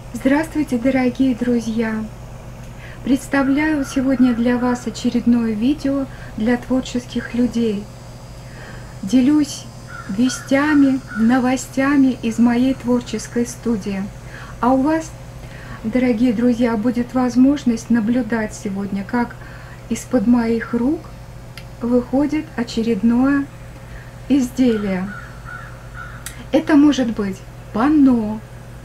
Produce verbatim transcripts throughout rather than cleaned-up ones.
Здравствуйте, дорогие друзья! Представляю сегодня для вас очередное видео для творческих людей. Делюсь вестями, новостями из моей творческой студии. А у вас, дорогие друзья, будет возможность наблюдать сегодня, как из-под моих рук выходит очередное изделие. Это может быть панно,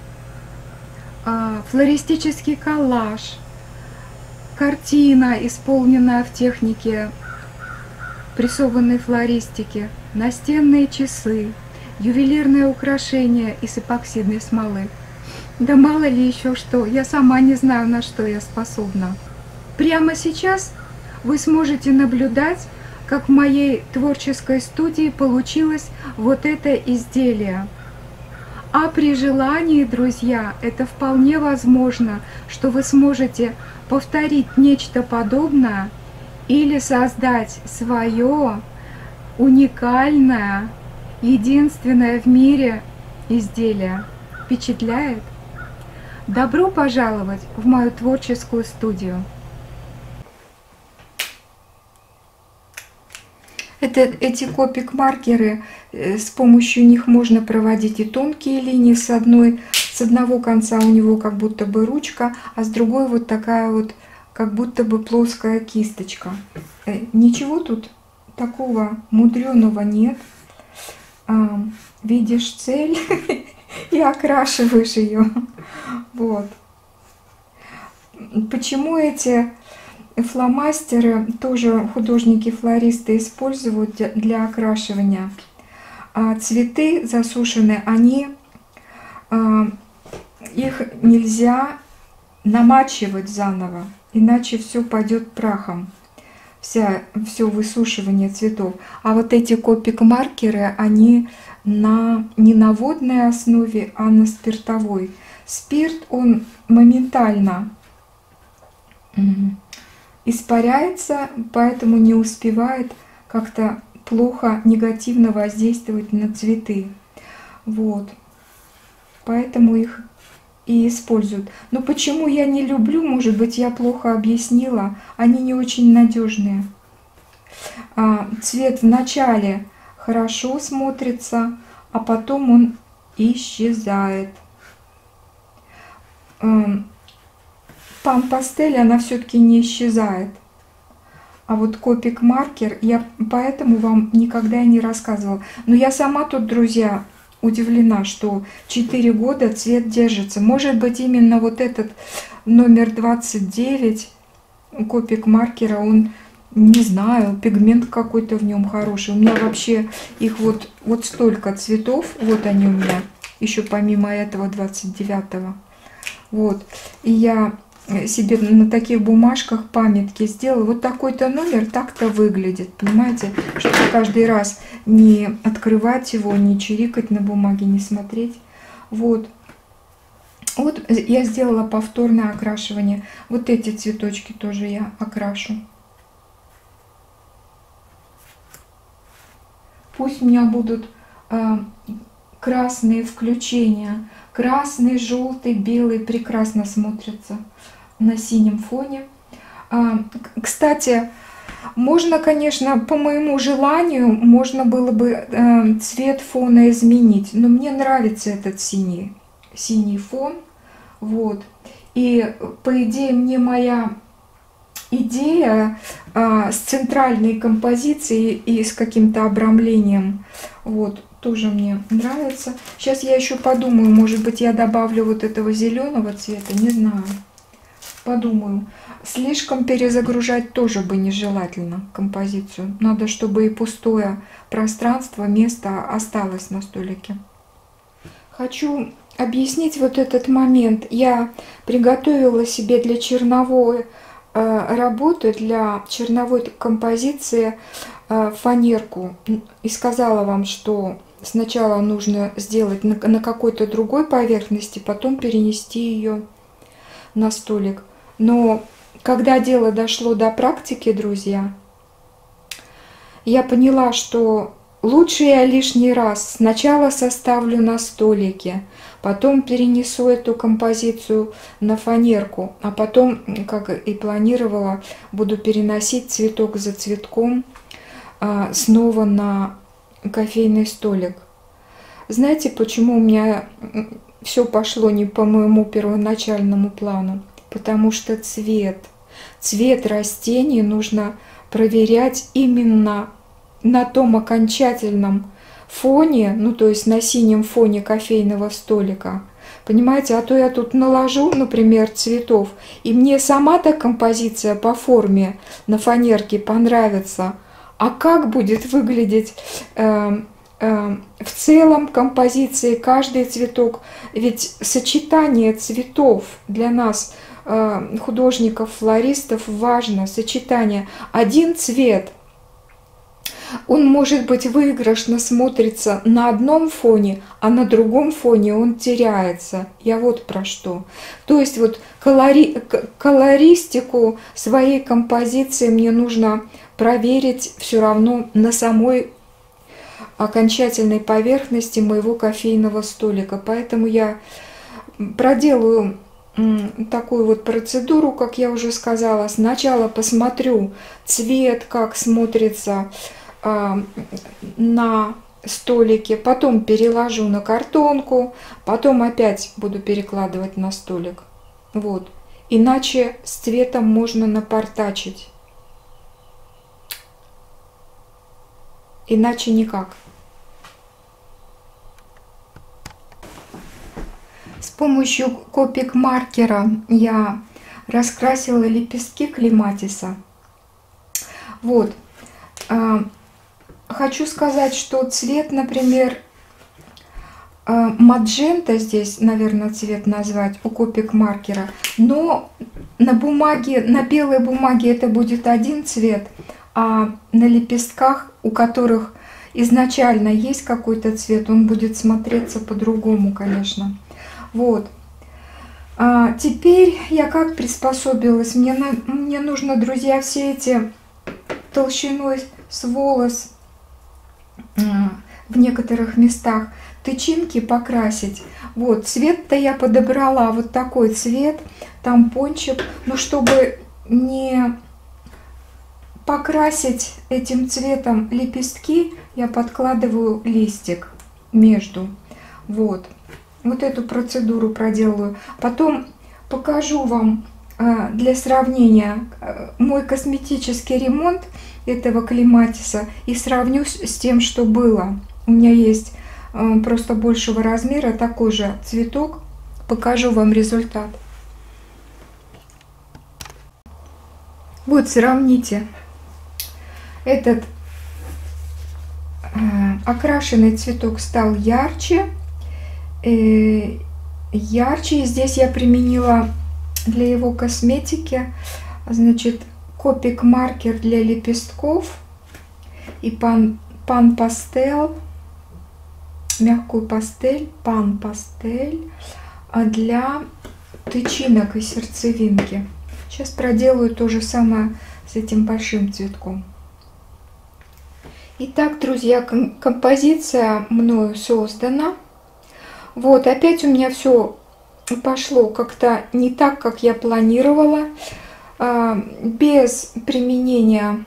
флористический коллаж, картина, исполненная в технике прессованной флористики, настенные часы, ювелирные украшения из эпоксидной смолы. Да мало ли еще что, я сама не знаю, на что я способна. Прямо сейчас вы сможете наблюдать, как в моей творческой студии получилось вот это изделие. А при желании, друзья, это вполне возможно, что вы сможете повторить нечто подобное или создать свое уникальное, единственное в мире изделие. Впечатляет? Добро пожаловать в мою творческую студию! Это, эти копик-маркеры, с помощью них можно проводить и тонкие линии. С одной, с одного конца у него как будто бы ручка, а с другой вот такая вот, как будто бы плоская кисточка. Ничего тут такого мудреного нет. Видишь цель и окрашиваешь ее. Вот. Почему эти фломастеры тоже художники-флористы используют для окрашивания? А цветы засушенные, они, их нельзя намачивать заново, иначе все пойдет прахом, вся, все высушивание цветов. А вот эти копик-маркеры, они на, не на водной основе, а на спиртовой. Спирт, он моментально испаряется, поэтому не успевает как-то плохо, негативно воздействовать на цветы. Вот. Поэтому их и используют. Но почему я не люблю, может быть, я плохо объяснила, они не очень надежные. А, цвет вначале хорошо смотрится, а потом он исчезает. Пан-пастель, она все-таки не исчезает. А вот копик-маркер, я поэтому вам никогда и не рассказывала. Но я сама тут, друзья, удивлена, что четыре года цвет держится. Может быть, именно вот этот номер двадцать девять копик-маркера, он, не знаю, пигмент какой-то в нем хороший. У меня вообще их вот, вот столько цветов, вот они у меня, еще помимо этого двадцать девятого. Вот, и я себе на таких бумажках памятки сделала. Вот такой-то номер так-то выглядит, понимаете? Чтобы каждый раз не открывать его, не чирикать на бумаге, не смотреть. Вот. Вот я сделала повторное окрашивание. Вот эти цветочки тоже я окрашу. Пусть у меня будут э, красные включения. Красный, желтый, белый прекрасно смотрятся на синем фоне. Кстати, можно, конечно, по моему желанию, можно было бы цвет фона изменить, но мне нравится этот синий, синий фон. Вот. И по идее мне моя идея с центральной композицией и с каким-то обрамлением, вот, тоже мне нравится. Сейчас я еще подумаю, может быть, я добавлю вот этого зеленого цвета, не знаю. Подумаю. Слишком перезагружать тоже бы нежелательно композицию. Надо, чтобы и пустое пространство, место осталось на столике. Хочу объяснить вот этот момент. Я приготовила себе для черновой э, работы, для черновой композиции э, фанерку. И сказала вам, что сначала нужно сделать на, на какой-то другой поверхности, потом перенести ее на столик. Но когда дело дошло до практики, друзья, я поняла, что лучше я лишний раз сначала составлю на столике, потом перенесу эту композицию на фанерку, а потом, как и планировала, буду переносить цветок за цветком а, снова на кофейный столик. Знаете, почему у меня все пошло не по моему первоначальному плану? Потому что цвет, цвет растений нужно проверять именно на том окончательном фоне, ну то есть на синем фоне кофейного столика. Понимаете, а то я тут наложу, например, цветов, и мне сама-то композиция по форме на фанерке понравится, а как будет выглядеть э, э, в целом композиции каждый цветок? Ведь сочетание цветов для нас, э, художников-флористов, важно. Сочетание. Один цвет, он может быть выигрышно смотрится на одном фоне, а на другом фоне он теряется. Я вот про что. То есть вот колори... колористику своей композиции мне нужно проверить все равно на самой окончательной поверхности моего кофейного столика. Поэтому я проделаю такую вот процедуру, как я уже сказала. Сначала посмотрю цвет, как смотрится на столике, потом переложу на картонку, потом опять буду перекладывать на столик. Вот. Иначе с цветом можно напортачить. Иначе никак. С помощью копик-маркера я раскрасила лепестки клематиса. Вот. Хочу сказать, что цвет, например, маджента, здесь, наверное, цвет назвать у копик-маркера, но на бумаге, на белой бумаге это будет один цвет, а на лепестках, у которых изначально есть какой-то цвет, он будет смотреться по-другому, конечно. Вот. А теперь я как приспособилась? Мне, на, мне нужно, друзья, все эти толщиной с волос в некоторых местах тычинки покрасить. Вот, цвет-то я подобрала вот такой цвет, тампончик, но чтобы не покрасить этим цветом лепестки, я подкладываю листик между. Вот, вот эту процедуру проделаю. Потом покажу вам для сравнения мой косметический ремонт этого клематиса и сравню с тем, что было. У меня есть просто большего размера такой же цветок. Покажу вам результат. Вот, сравните. Этот э, окрашенный цветок стал ярче. Э, ярче. Здесь я применила для его косметики, значит, копик-маркер для лепестков и пан, пан пастел, мягкую пастель, пан пастель для тычинок и сердцевинки. Сейчас проделаю то же самое с этим большим цветком. Итак, друзья, композиция мною создана. Вот, опять у меня все пошло как-то не так, как я планировала. Без применения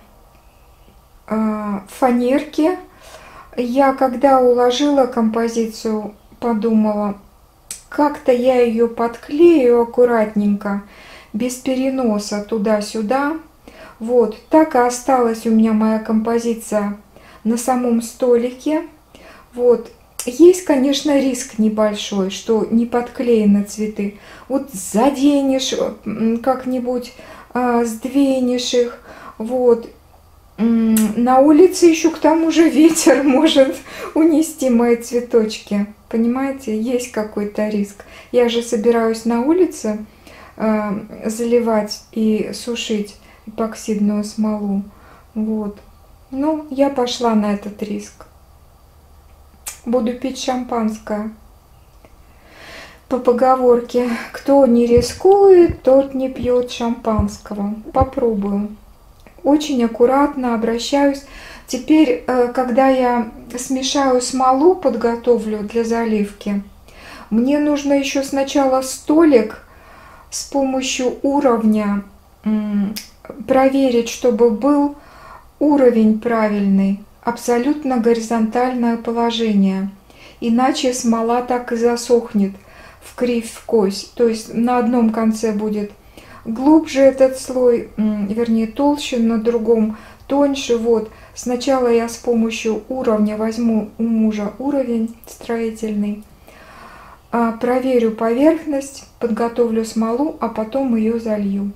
фанерки. Я, когда уложила композицию, подумала, как-то я ее подклею аккуратненько, без переноса туда-сюда. Вот, так и осталась у меня моя композиция на самом столике. Вот, есть, конечно, риск небольшой, что не подклеены цветы. Вот заденешь как-нибудь, а, сдвинешь их, вот. На улице еще к тому же ветер может унести мои цветочки. Понимаете, есть какой-то риск. Я же собираюсь на улице э, заливать и сушить эпоксидную смолу. Вот. Ну, я пошла на этот риск. Буду пить шампанское. По поговорке, кто не рискует, тот не пьет шампанского. Попробую. Очень аккуратно обращаюсь. Теперь, когда я смешаю смолу, подготовлю для заливки, Мне нужно еще сначала столик с помощью уровня проверить, чтобы был уровень правильный, абсолютно горизонтальное положение. Иначе смола так и засохнет в кривь, в кость. То есть на одном конце будет глубже этот слой, вернее толще, на другом тоньше. Вот. Сначала я с помощью уровня возьму у мужа уровень строительный, проверю поверхность, подготовлю смолу, а потом ее залью.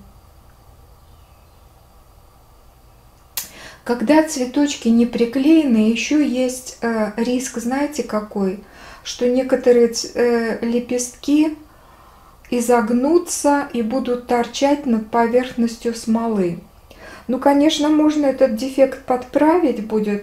Когда цветочки не приклеены, еще есть э, риск, знаете какой? Что некоторые э, лепестки изогнутся и будут торчать над поверхностью смолы. Ну, конечно, можно этот дефект подправить будет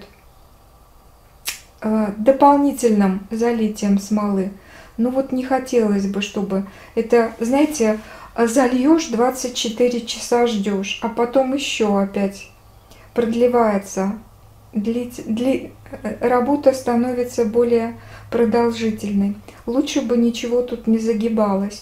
э, дополнительным залитием смолы. Но вот не хотелось бы, чтобы это, знаете, зальешь, двадцать четыре часа ждешь, а потом еще опять продлевается. Дли, дли, работа становится более продолжительной. Лучше бы ничего тут не загибалось.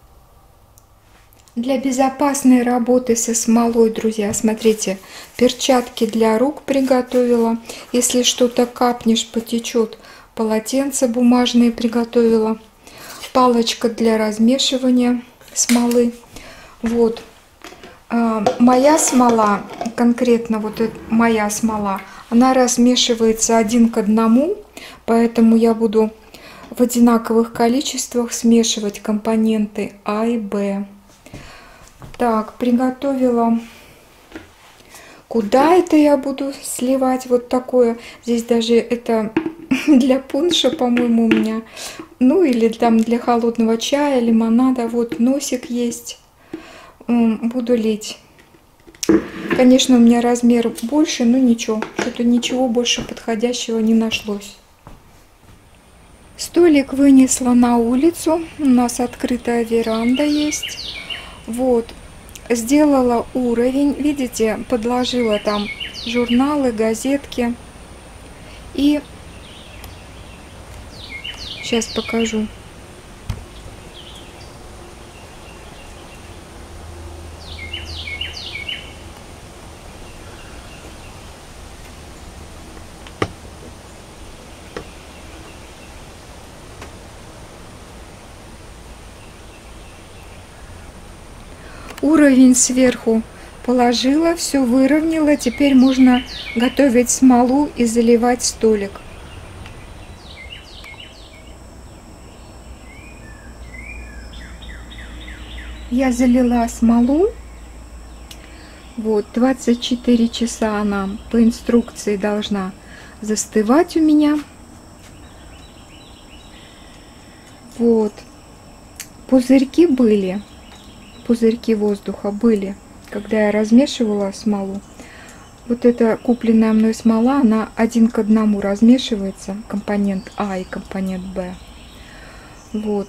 Для безопасной работы со смолой, друзья, смотрите, перчатки для рук приготовила. Если что-то капнешь, потечет, полотенце бумажные приготовила. Палочка для размешивания смолы. Вот. А, моя смола, конкретно вот эта моя смола, она размешивается один к одному, поэтому я буду в одинаковых количествах смешивать компоненты А и Б. Так, приготовила. Куда это я буду сливать? Вот такое. Здесь даже это для пунша, по-моему, у меня. Ну, или там для холодного чая, лимонада. Вот носик есть. Буду лить. Конечно, у меня размер больше, но ничего. Что-то ничего больше подходящего не нашлось. Столик вынесла на улицу. У нас открытая веранда есть. Вот. Сделала уровень. Видите, подложила там журналы, газетки. И сейчас покажу. Уровень сверху положила, все выровняла. Теперь можно готовить смолу и заливать столик. Я залила смолу. Вот, двадцать четыре часа она по инструкции должна застывать у меня. Вот. Пузырьки были. Пузырьки воздуха были, когда я размешивала смолу. Вот эта купленная мной смола, она один к одному размешивается, компонент А и компонент Б. Вот.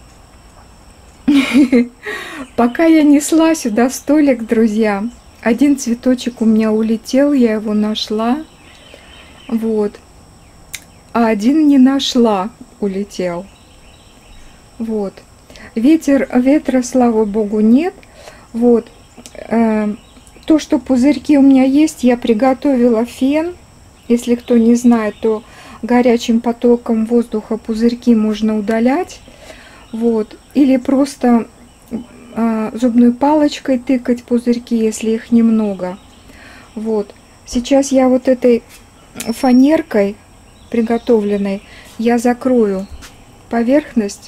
Пока я несла сюда столик, друзья, один цветочек у меня улетел, я его нашла. Вот. А один не нашла, улетел. Вот. Ветер, ветра, слава богу, нет. Вот. Э, то, что пузырьки у меня есть, я приготовила фен. Если кто не знает, то горячим потоком воздуха пузырьки можно удалять. Вот. Или просто э, зубной палочкой тыкать пузырьки, если их немного. Вот. Сейчас я вот этой фанеркой приготовленной, я закрою поверхность,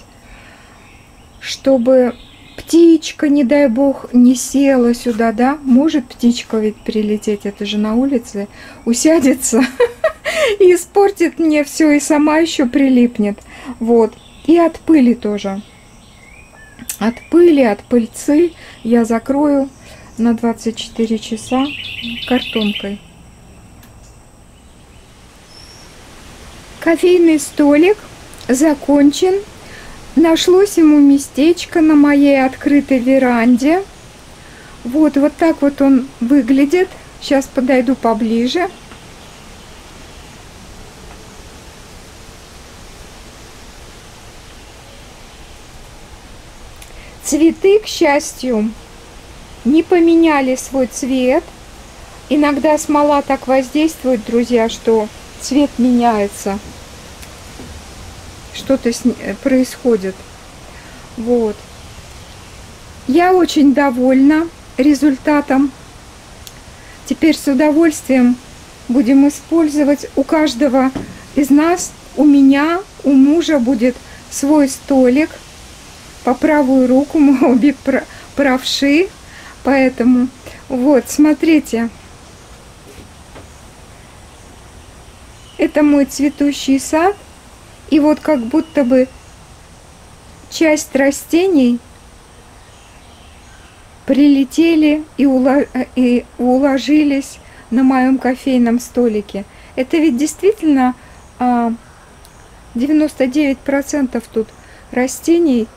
чтобы птичка, не дай бог, не села сюда, да? Может птичка ведь прилететь, это же на улице, усядется и испортит мне все, и сама еще прилипнет. Вот. И от пыли тоже. От пыли, от пыльцы я закрою на двадцать четыре часа картонкой. Кофейный столик закончен. Нашлось ему местечко на моей открытой веранде. Вот, вот так вот он выглядит. Сейчас подойду поближе. Цветы, к счастью, не поменяли свой цвет. Иногда смола так воздействует, друзья, что цвет меняется. Что-то с ней происходит. Вот. Я очень довольна результатом. Теперь с удовольствием будем использовать. У каждого из нас, у меня, у мужа будет свой столик. По правую руку мы обе правши. Поэтому, вот, смотрите. Это мой цветущий сад. И вот как будто бы часть растений прилетели и, уло... и уложились на моем кофейном столике. Это ведь действительно девяносто девять процентов тут растений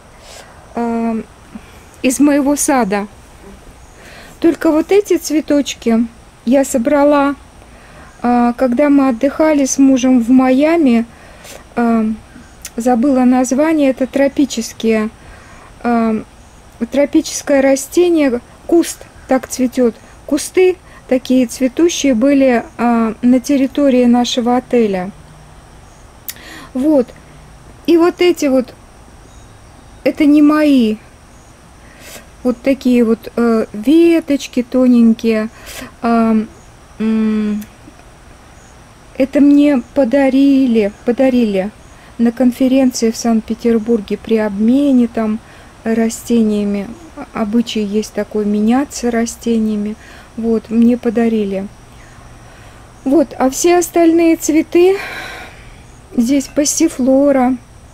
из моего сада. Только вот эти цветочки я собрала, когда мы отдыхали с мужем в Майами. Забыла название. Это тропические, тропическое растение, куст так цветет. Кусты такие цветущие были на территории нашего отеля. Вот. И вот эти вот, это не мои. Вот такие вот э, веточки тоненькие. Э, э, это мне подарили, подарили на конференции в Санкт-Петербурге при обмене там растениями. Обычай есть такой, меняться растениями. Вот, мне подарили. Вот, а все остальные цветы, здесь пассифлора,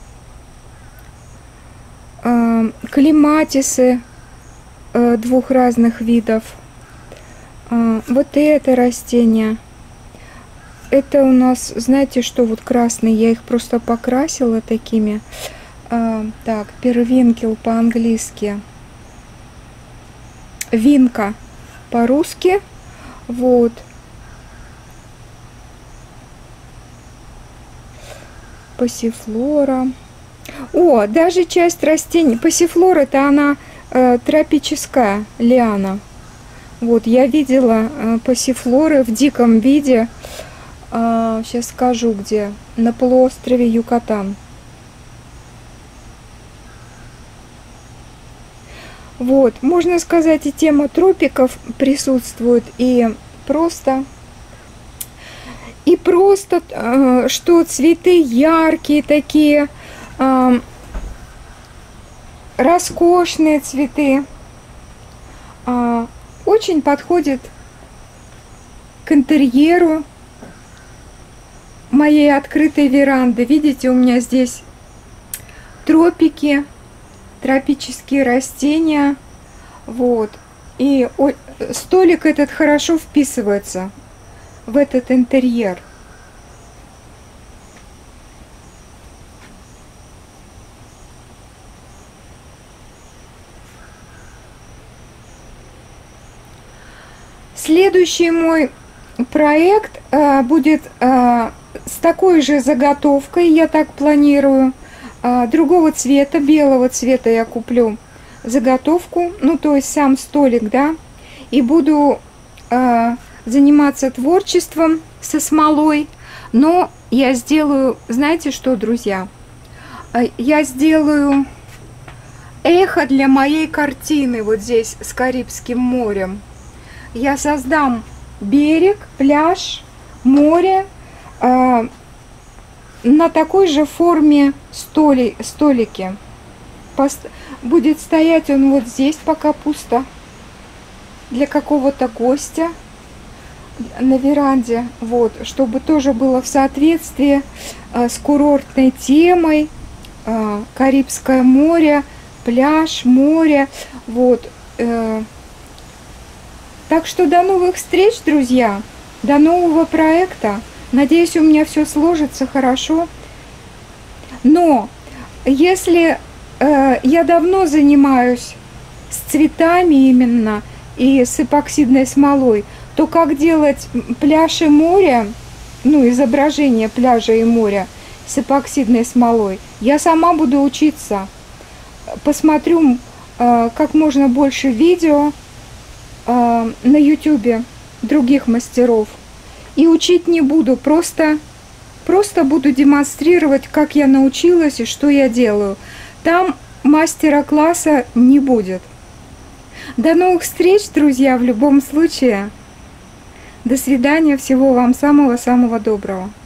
э, клематисы э, двух разных видов. Э, вот это растение. Это у нас, знаете, что вот красные, я их просто покрасила такими. Э, так, первинкел по-английски. Винка по-русски. Вот. Пассифлора. О, даже часть растений. Пассифлора, это она э, тропическая лиана. Вот, я видела э, пассифлоры в диком виде. Э, сейчас скажу, где. На полуострове Юкатан. Вот, можно сказать, и тема тропиков присутствует, и просто... И просто, э, что цветы яркие такие, э, роскошные цветы, э, очень подходят к интерьеру моей открытой веранды. Видите, у меня здесь тропики, тропические растения, вот. И о, столик этот хорошо вписывается в этот интерьер. Следующий мой проект э, будет э, с такой же заготовкой, я так планирую, э, другого цвета, белого цвета я куплю заготовку, ну то есть сам столик, да, и буду э, заниматься творчеством со смолой, но я сделаю, знаете что, друзья, я сделаю эхо для моей картины вот здесь с Карибским морем. Я создам берег, пляж, море э, на такой же форме столи, столики. Пост будет стоять он вот здесь, пока пусто, для какого-то гостя на веранде, вот, чтобы тоже было в соответствии э, с курортной темой, э, Карибское море, пляж, море, вот. Э, так что до новых встреч, друзья, до нового проекта. Надеюсь, у меня все сложится хорошо. Но если э, я давно занимаюсь с цветами именно и с эпоксидной смолой, то как делать пляж и море, ну, изображение пляжа и моря с эпоксидной смолой, я сама буду учиться. Посмотрю э, как можно больше видео э, на ютубе других мастеров. И учить не буду, просто, просто буду демонстрировать, как я научилась и что я делаю. Там мастера-класса не будет. До новых встреч, друзья, в любом случае. До свидания, всего вам самого-самого доброго.